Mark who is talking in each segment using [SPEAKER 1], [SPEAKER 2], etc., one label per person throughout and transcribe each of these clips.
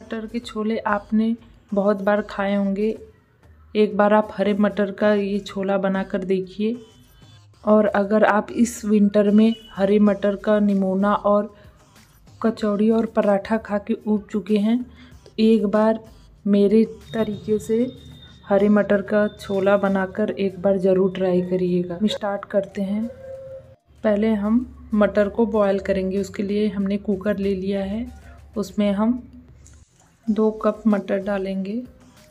[SPEAKER 1] मटर के छोले आपने बहुत बार खाए होंगे। एक बार आप हरे मटर का ये छोला बनाकर देखिए। और अगर आप इस विंटर में हरे मटर का निमोना और कचौड़ी और पराठा खा के ऊब चुके हैं तो एक बार मेरे तरीके से हरे मटर का छोला बनाकर एक बार ज़रूर ट्राई करिएगा। स्टार्ट करते हैं। पहले हम मटर को बॉयल करेंगे। उसके लिए हमने कुकर ले लिया है। उसमें हम 2 कप मटर डालेंगे।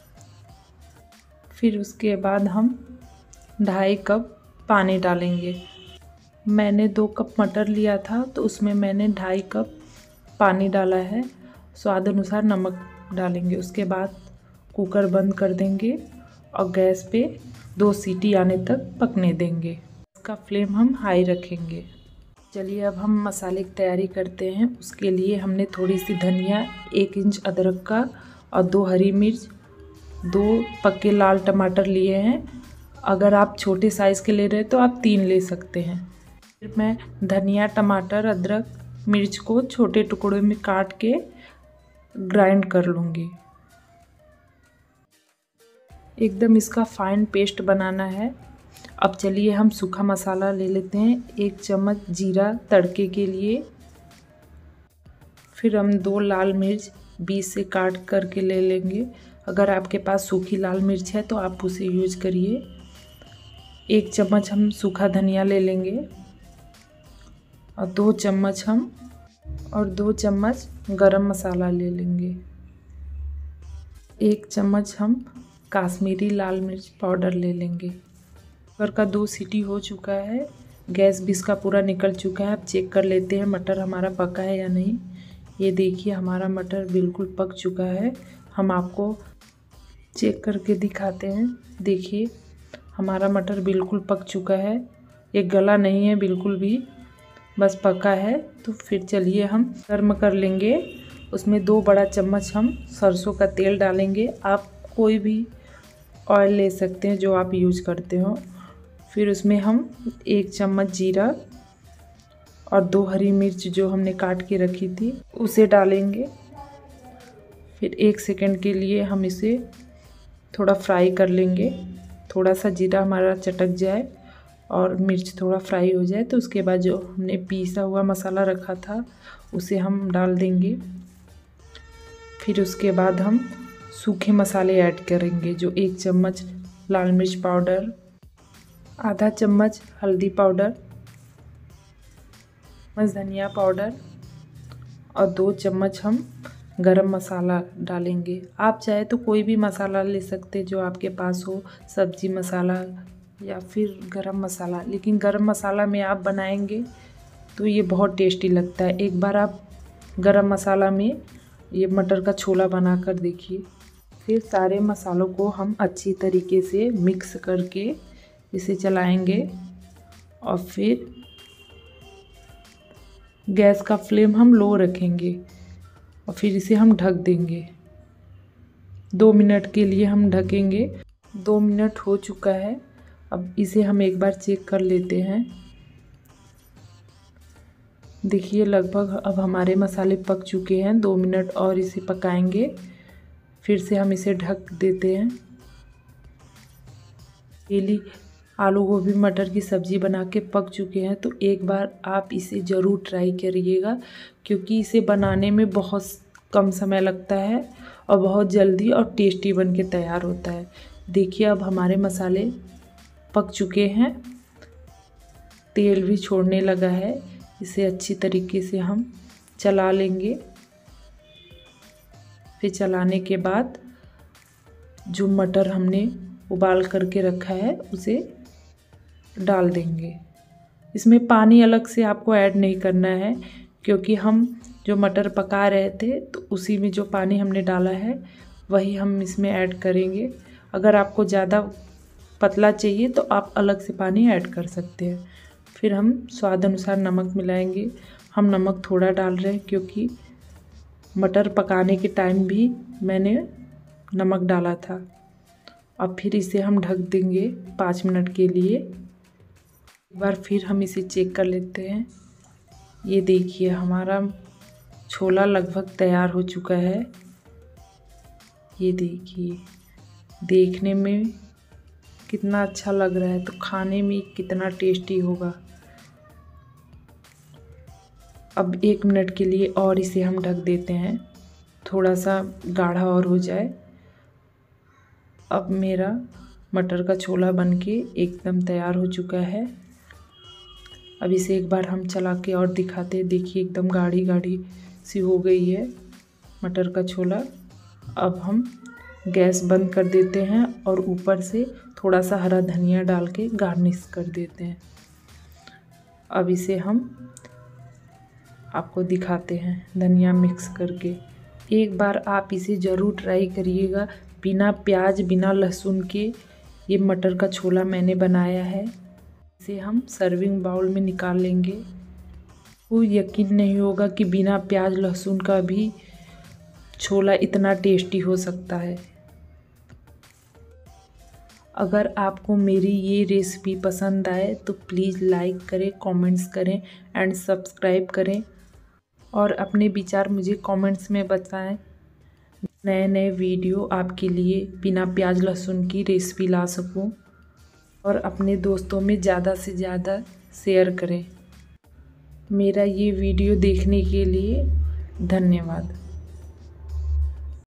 [SPEAKER 1] फिर उसके बाद हम 2.5 कप पानी डालेंगे। मैंने 2 कप मटर लिया था तो उसमें मैंने 2.5 कप पानी डाला है। स्वाद अनुसार नमक डालेंगे। उसके बाद कुकर बंद कर देंगे और गैस पे 2 सीटी आने तक पकने देंगे। इसका फ्लेम हम हाई रखेंगे। चलिए अब हम मसाले की तैयारी करते हैं। उसके लिए हमने थोड़ी सी धनिया, 1 इंच अदरक का और 2 हरी मिर्च, 2 पके लाल टमाटर लिए हैं। अगर आप छोटे साइज़ के ले रहे हैं तो आप 3 ले सकते हैं। फिर मैं धनिया, टमाटर, अदरक, मिर्च को छोटे टुकड़ों में काट के ग्राइंड कर लूँगी। एकदम इसका फाइन पेस्ट बनाना है। अब चलिए हम सूखा मसाला ले लेते हैं। 1 चम्मच जीरा तड़के के लिए। फिर हम 2 लाल मिर्च बीच से काट करके ले लेंगे। अगर आपके पास सूखी लाल मिर्च है तो आप उसे यूज करिए। 1 चम्मच हम सूखा धनिया ले लेंगे और 2 चम्मच गरम मसाला ले लेंगे। 1 चम्मच हम काश्मीरी लाल मिर्च पाउडर ले लेंगे। कुकर का 2 सीटी हो चुका है। गैस भी इसका पूरा निकल चुका है। अब चेक कर लेते हैं मटर हमारा पका है या नहीं। ये देखिए हमारा मटर बिल्कुल पक चुका है। हम आपको चेक करके दिखाते हैं। देखिए हमारा मटर बिल्कुल पक चुका है। ये गला नहीं है बिल्कुल भी, बस पका है। तो फिर चलिए हम गर्म कर लेंगे। उसमें 2 बड़ा चम्मच हम सरसों का तेल डालेंगे। आप कोई भी ऑयल ले सकते हैं जो आप यूज करते हो। फिर उसमें हम 1 चम्मच जीरा और 2 हरी मिर्च जो हमने काट के रखी थी उसे डालेंगे। फिर 1 सेकंड के लिए हम इसे थोड़ा फ्राई कर लेंगे। थोड़ा सा जीरा हमारा चटक जाए और मिर्च थोड़ा फ्राई हो जाए तो उसके बाद जो हमने पीसा हुआ मसाला रखा था उसे हम डाल देंगे। फिर उसके बाद हम सूखे मसाले ऐड करेंगे जो 1 चम्मच लाल मिर्च पाउडर, आधा चम्मच हल्दी पाउडर, धनिया पाउडर और 2 चम्मच हम गरम मसाला डालेंगे। आप चाहे तो कोई भी मसाला ले सकते जो आपके पास हो, सब्जी मसाला या फिर गरम मसाला। लेकिन गरम मसाला में आप बनाएंगे तो ये बहुत टेस्टी लगता है। एक बार आप गरम मसाला में ये मटर का छोला बनाकर देखिए। फिर सारे मसालों को हम अच्छी तरीके से मिक्स करके इसे चलाएंगे और फिर गैस का फ्लेम हम लो रखेंगे और फिर इसे हम ढक देंगे। 2 मिनट के लिए हम ढकेंगे। 2 मिनट हो चुका है। अब इसे हम एक बार चेक कर लेते हैं। देखिए लगभग अब हमारे मसाले पक चुके हैं। 2 मिनट और इसे पकाएंगे। फिर से हम इसे ढक देते हैं। डेली आलू गोभी मटर की सब्ज़ी बना के पक चुके हैं तो एक बार आप इसे ज़रूर ट्राई करिएगा क्योंकि इसे बनाने में बहुत कम समय लगता है और बहुत जल्दी और टेस्टी बन के तैयार होता है। देखिए अब हमारे मसाले पक चुके हैं। तेल भी छोड़ने लगा है। इसे अच्छी तरीके से हम चला लेंगे। फिर चलाने के बाद जो मटर हमने उबाल करके रखा है उसे डाल देंगे। इसमें पानी अलग से आपको ऐड नहीं करना है क्योंकि हम जो मटर पका रहे थे तो उसी में जो पानी हमने डाला है वही हम इसमें ऐड करेंगे। अगर आपको ज़्यादा पतला चाहिए तो आप अलग से पानी ऐड कर सकते हैं। फिर हम स्वाद अनुसार नमक मिलाएंगे। हम नमक थोड़ा डाल रहे हैं क्योंकि मटर पकाने के टाइम भी मैंने नमक डाला था। अब फिर इसे हम ढक देंगे 5 मिनट के लिए। एक बार फिर हम इसे चेक कर लेते हैं। ये देखिए हमारा छोला लगभग तैयार हो चुका है। ये देखिए, देखने में कितना अच्छा लग रहा है तो खाने में कितना टेस्टी होगा। अब 1 मिनट के लिए और इसे हम ढक देते हैं, थोड़ा सा गाढ़ा और हो जाए। अब मेरा मटर का छोला बनके एकदम तैयार हो चुका है। अब इसे एक बार हम चला के और दिखाते हैं। देखिए एकदम गाढ़ी गाढ़ी सी हो गई है मटर का छोला। अब हम गैस बंद कर देते हैं और ऊपर से थोड़ा सा हरा धनिया डाल के गार्निश कर देते हैं। अब इसे हम आपको दिखाते हैं धनिया मिक्स करके। एक बार आप इसे ज़रूर ट्राई करिएगा। बिना प्याज बिना लहसुन के ये मटर का छोला मैंने बनाया है। इसे हम सर्विंग बाउल में निकाल लेंगे। कोई यकीन नहीं होगा कि बिना प्याज लहसुन का भी छोला इतना टेस्टी हो सकता है। अगर आपको मेरी ये रेसिपी पसंद आए तो प्लीज़ लाइक करें, कमेंट्स करें एंड सब्सक्राइब करें और अपने विचार मुझे कमेंट्स में बताएं। नए नए वीडियो आपके लिए बिना प्याज लहसुन की रेसिपी ला सकूं और अपने दोस्तों में ज़्यादा से ज़्यादा शेयर करें। मेरा ये वीडियो देखने के लिए धन्यवाद।